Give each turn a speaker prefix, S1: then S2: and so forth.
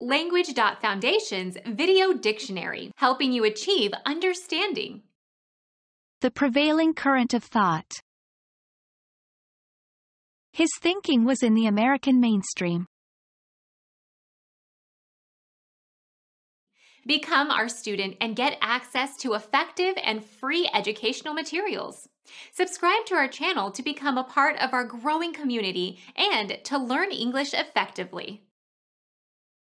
S1: Language.Foundation's Video Dictionary, helping you achieve understanding.
S2: The prevailing current of thought. His thinking was in the American mainstream.
S1: Become our student and get access to effective and free educational materials. Subscribe to our channel to become a part of our growing community and to learn English effectively.